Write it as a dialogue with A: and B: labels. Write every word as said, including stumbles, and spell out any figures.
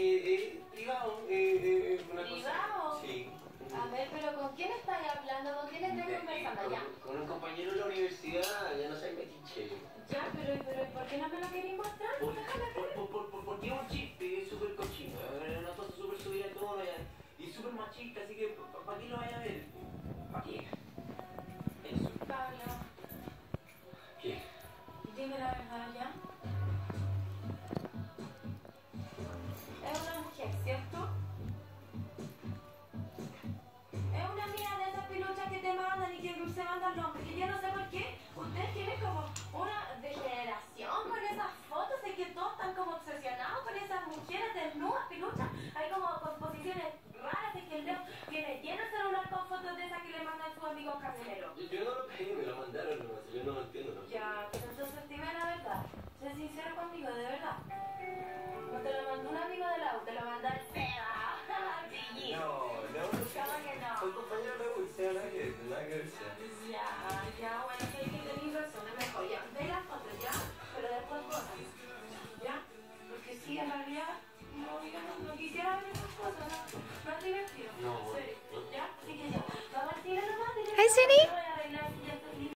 A: eh, privado, eh, eh, una
B: ¿Privado?
A: cosa. Sí.
B: A ver, pero ¿con quién estáis hablando? ¿Con quién estáis
A: De-
B: conversando
A: con,
B: ya?
A: con un compañero de la universidad, ya no sé, metiche.
B: Ya, pero, pero ¿por qué no me lo queréis mostrar?
A: Por,
B: Déjame
A: por,
B: ver.
A: por, por, por- porque es un chiste, es súper cochino, es una cosa súper subida de tono ya, y súper machista, así que ¿para qué lo vaya a ver? ¿Para qué? Eso.
B: Pablo,
A: ¿Qué?
B: dime la verdad ya. Es una mujer, ¿cierto? Es una mía de esas piluchas que te mandan y que se mandan los hombres, que yo no sé por qué. Ustedes tienen como una degeneración con esas fotos, de que todos están como obsesionados con esas mujeres desnudas, piluchas. Hay como composiciones raras de que el Leo tiene lleno el celular con fotos de esas que le mandan sus amigos camioneros.
A: Yo, yo no lo pedí, me lo mandaron nomás, yo no lo entiendo, ¿no?
B: Ya, pero entonces dime la verdad. Sé sincero conmigo, de verdad. No te lo mandó un amigo de la U, te lo mandó el Seba. Gigi.
A: No, no,
B: ¿Cómo que no?
A: soy compañero de la U, sea nada que ver, nada que ver, sea.
B: Ya, ya, bueno.